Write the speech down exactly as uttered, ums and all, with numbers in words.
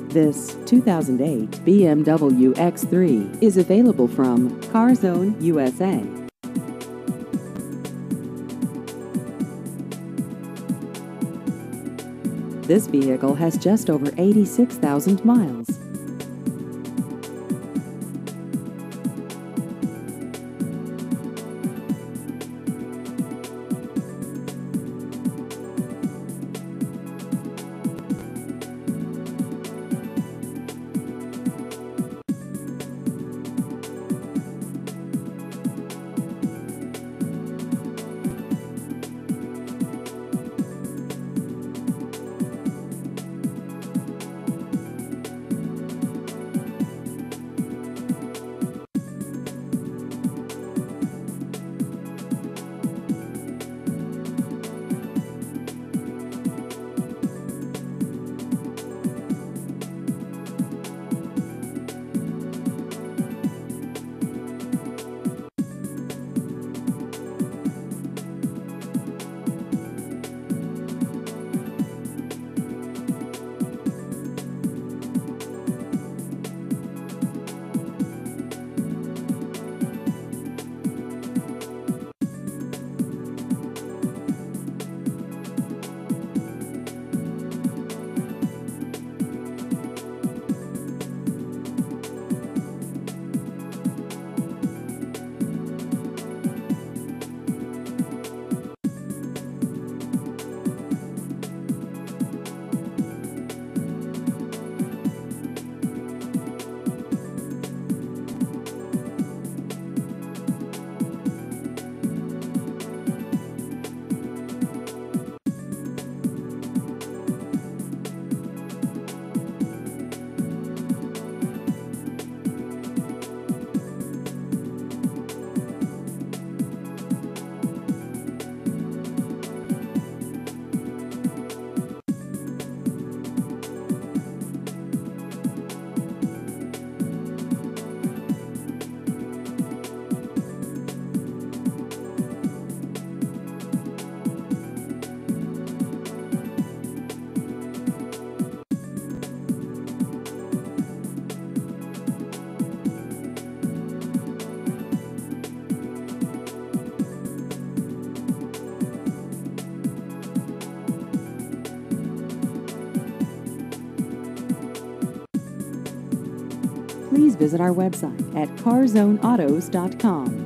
This two thousand eight B M W X three is available from CarZone U S A. This vehicle has just over eighty-six thousand miles. Please visit our website at car zone autos dot com.